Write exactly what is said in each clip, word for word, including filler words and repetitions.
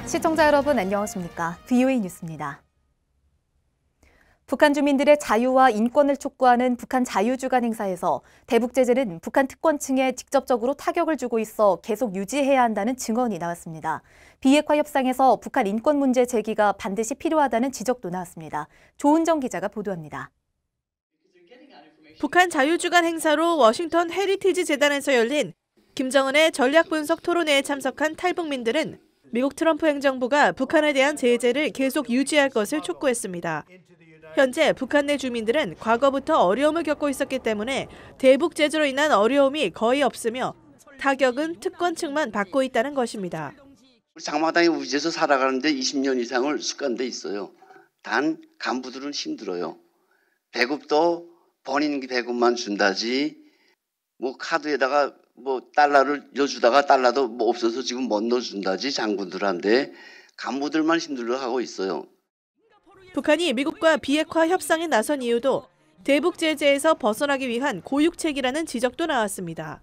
시청자 여러분 안녕하십니까? 브이오에이 뉴스입니다. 북한 주민들의 자유와 인권을 촉구하는 북한 자유주간 행사에서 대북 제재는 북한 특권층에 직접적으로 타격을 주고 있어 계속 유지해야 한다는 증언이 나왔습니다. 비핵화 협상에서 북한 인권 문제 제기가 반드시 필요하다는 지적도 나왔습니다. 조은정 기자가 보도합니다. 북한 자유주간 행사로 워싱턴 헤리티지 재단에서 열린 김정은의 전략분석 토론회에 참석한 탈북민들은 미국 트럼프 행정부가 북한에 대한 제재를 계속 유지할 것을 촉구했습니다. 현재 북한 내 주민들은 과거부터 어려움을 겪고 있었기 때문에 대북 제재로 인한 어려움이 거의 없으며 타격은 특권층만 받고 있다는 것입니다. 장마당의 우지에서 살아가는데 이십 년 이상을 습관돼 있어요. 단 간부들은 힘들어요. 배급도 본인 배급만 준다지 뭐 카드에다가 뭐 달러를 넣어주다가 달러도 뭐 없어서 지금 못 넣어준다지 장군들한테 간부들만 힘들어하고 있어요. 북한이 미국과 비핵화 협상에 나선 이유도 대북 제재에서 벗어나기 위한 고육책이라는 지적도 나왔습니다.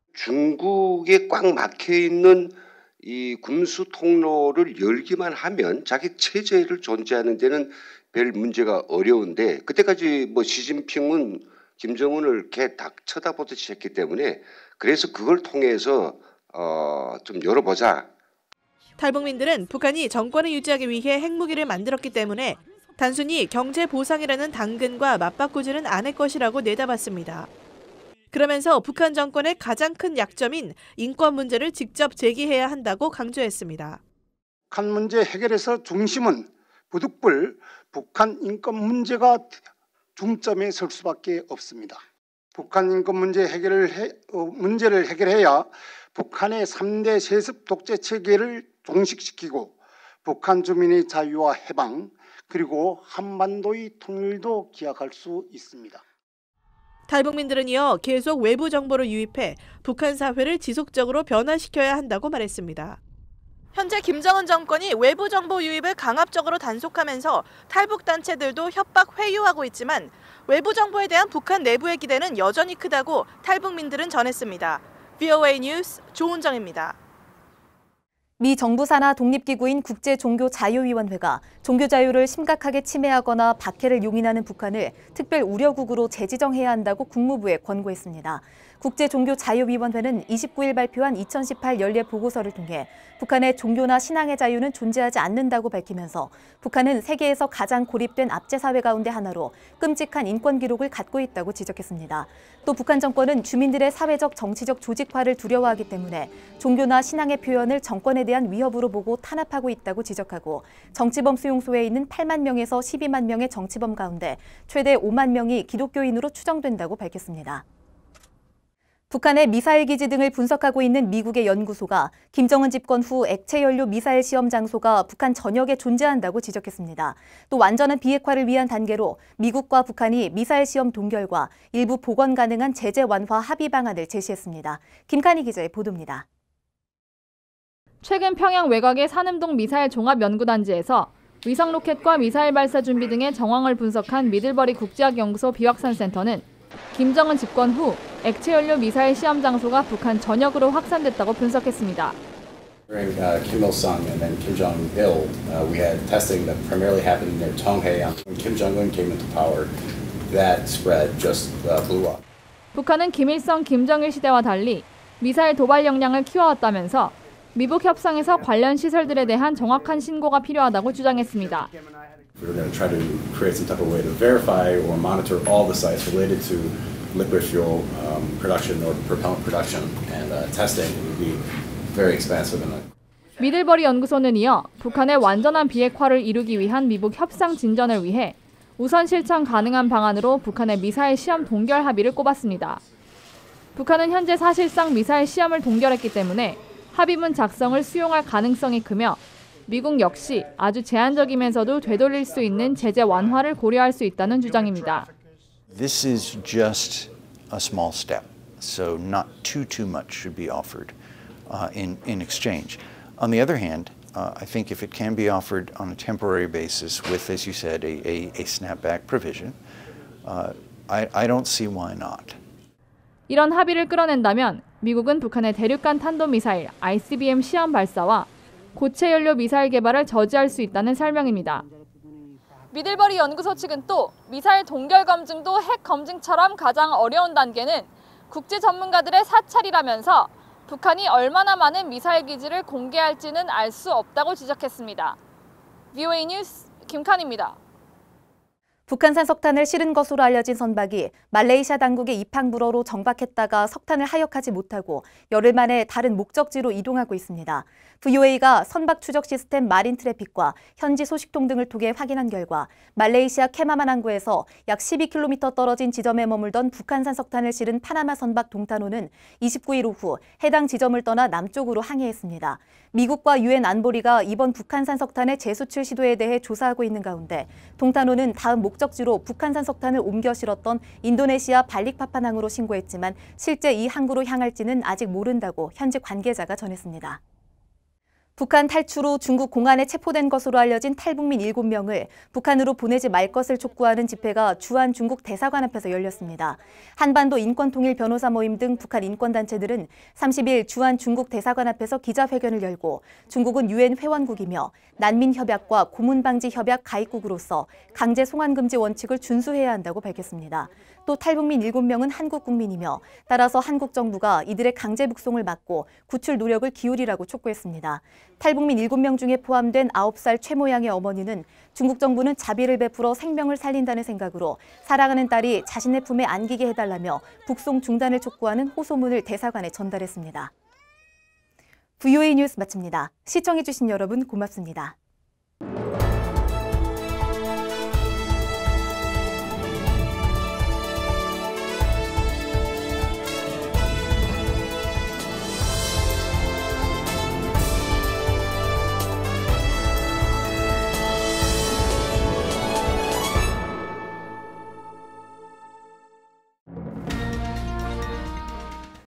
중국에 꽉 막혀 있는 이 군수 통로를 열기만 하면 자기 체제를 존재하는 데는 별 문제가 어려운데 그때까지 뭐 시진핑은 김정은을 개 딱 쳐다보듯이 했기 때문에 그래서 그걸 통해서 어, 좀 열어보자. 탈북민들은 북한이 정권을 유지하기 위해 핵무기를 만들었기 때문에 단순히 경제 보상이라는 당근과 맞바꾸지는 않을 것이라고 내다봤습니다. 그러면서 북한 정권의 가장 큰 약점인 인권 문제를 직접 제기해야 한다고 강조했습니다. 북한 문제 해결에서 중심은 부득불 북한 인권 문제가 중점에 설 수밖에 없습니다. 북한 인권 문제 해결을 해, 어, 문제를 해결해야 북한의 삼 대 세습 독재 체계를 종식시키고 북한 주민의 자유와 해방 그리고 한반도의 통일도 기약할 수 있습니다. 탈북민들은 이어 계속 외부 정보를 유입해 북한 사회를 지속적으로 변화시켜야 한다고 말했습니다. 현재 김정은 정권이 외부 정보 유입을 강압적으로 단속하면서 탈북 단체들도 협박 회유하고 있지만 외부 정보에 대한 북한 내부의 기대는 여전히 크다고 탈북민들은 전했습니다. 브이오에이 뉴스 조은정입니다. 미 정부 산하 독립기구인 국제종교자유위원회가 종교 자유를 심각하게 침해하거나 박해를 용인하는 북한을 특별 우려국으로 재지정해야 한다고 국무부에 권고했습니다. 국제종교자유위원회는 이십구 일 발표한 이천십팔 연례 보고서를 통해 북한의 종교나 신앙의 자유는 존재하지 않는다고 밝히면서 북한은 세계에서 가장 고립된 압제사회 가운데 하나로 끔찍한 인권 기록을 갖고 있다고 지적했습니다. 또 북한 정권은 주민들의 사회적 정치적 조직화를 두려워하기 때문에 종교나 신앙의 표현을 정권에 대한 위협으로 보고 탄압하고 있다고 지적하고 정치범 수용소에 있는 팔만 명에서 십이만 명의 정치범 가운데 최대 오만 명이 기독교인으로 추정된다고 밝혔습니다. 북한의 미사일 기지 등을 분석하고 있는 미국의 연구소가 김정은 집권 후 액체 연료 미사일 시험 장소가 북한 전역에 존재한다고 지적했습니다. 또 완전한 비핵화를 위한 단계로 미국과 북한이 미사일 시험 동결과 일부 복원 가능한 제재 완화 합의 방안을 제시했습니다. 김칸희 기자의 보도입니다. 최근 평양 외곽의 산음동 미사일 종합연구단지에서 위성 로켓과 미사일 발사 준비 등의 정황을 분석한 미들버리 국제학연구소 비확산센터는 김정은 집권 후 액체 연료 미사일 시험 장소가 북한 전역으로 확산됐다고 분석했습니다. During uh, Kim Il-sung and then Kim Jong-il, uh, we had testing that primarily happened near Tonghae. When Kim Jong-un came into power, that spread just uh, blew up. 북한은 김일성, 김정일 시대와 달리 미사일 도발 역량을 키워왔다면서 미북 협상에서 관련 시설들에 대한 정확한 신고가 필요하다고 주장했습니다. We're going to try to create some type of way to verify or monitor all the sites related to liquid fuel um, production or propellant production, and uh, testing would be very expensive. And 미들버리 연구소는 이어 북한의 완전한 비핵화를 이루기 위한 미북 협상 진전을 위해 우선 실천 가능한 방안으로 북한의 미사일 시험 동결 합의를 꼽았습니다. 북한은 현재 사실상 미사일 시험을 동결했기 때문에 합의문 작성을 수용할 가능성이 크며 미국 역시 아주 제한적이면서도 되돌릴 수 있는 제재 완화를 고려할 수 있다는 주장입니다. This is just a small step, so not too too much should be offered uh, in in exchange. On the other hand, uh, I think if it can be offered on a temporary basis with, as you said, a a, a snapback provision, uh, I I don't see why not. 이런 합의를 끌어낸다면 미국은 북한의 대륙간 탄도미사일 아이씨비엠 시험 발사와 고체 연료 미사일 개발을 저지할 수 있다는 설명입니다. 미들버리 연구소 측은 또 미사일 동결 검증도 핵 검증처럼 가장 어려운 단계는 국제 전문가들의 사찰이라면서 북한이 얼마나 많은 미사일 기지를 공개할지는 알 수 없다고 지적했습니다. 브이오에이 뉴스 김칸입니다. 북한산 석탄을 실은 것으로 알려진 선박이 말레이시아 당국의 입항 불어로 정박했다가 석탄을 하역하지 못하고 열흘 만에 다른 목적지로 이동하고 있습니다. 브이오에이가 선박 추적 시스템 마린 트래픽과 현지 소식통 등을 통해 확인한 결과 말레이시아 케마만 항구에서 약 십이 킬로미터 떨어진 지점에 머물던 북한산 석탄을 실은 파나마 선박 동탄호는 이십구 일 오후 해당 지점을 떠나 남쪽으로 항해했습니다. 미국과 유엔 안보리가 이번 북한산 석탄의 재수출 시도에 대해 조사하고 있는 가운데 동탄호는 다음 목적지로 북한산 석탄을 옮겨 실었던 인도네시아 발릭파판항으로 신고했지만 실제 이 항구로 향할지는 아직 모른다고 현지 관계자가 전했습니다. 북한 탈출 후 중국 공안에 체포된 것으로 알려진 탈북민 일곱 명을 북한으로 보내지 말 것을 촉구하는 집회가 주한 중국 대사관 앞에서 열렸습니다. 한반도 인권통일 변호사 모임 등 북한 인권단체들은 삼십 일 주한 중국 대사관 앞에서 기자회견을 열고 중국은 유엔 회원국이며 난민협약과 고문방지협약 가입국으로서 강제 송환금지 원칙을 준수해야 한다고 밝혔습니다. 또 탈북민 일곱 명은 한국 국민이며 따라서 한국 정부가 이들의 강제 북송을 막고 구출 노력을 기울이라고 촉구했습니다. 탈북민 일곱 명 중에 포함된 아홉 살 최모 양의 어머니는 중국 정부는 자비를 베풀어 생명을 살린다는 생각으로 사랑하는 딸이 자신의 품에 안기게 해달라며 북송 중단을 촉구하는 호소문을 대사관에 전달했습니다. 브이오에이 뉴스 마칩니다. 시청해주신 여러분 고맙습니다.